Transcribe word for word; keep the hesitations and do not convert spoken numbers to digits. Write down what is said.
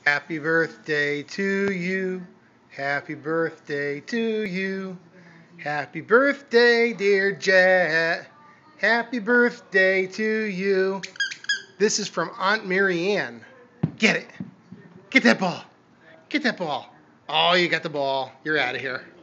Happy birthday to you. Happy birthday to you. Happy birthday, dear Jet. Happy birthday to you. This is from Aunt Mary Ann. Get it. Get that ball. Get that ball. Oh, you got the ball. You're out of here.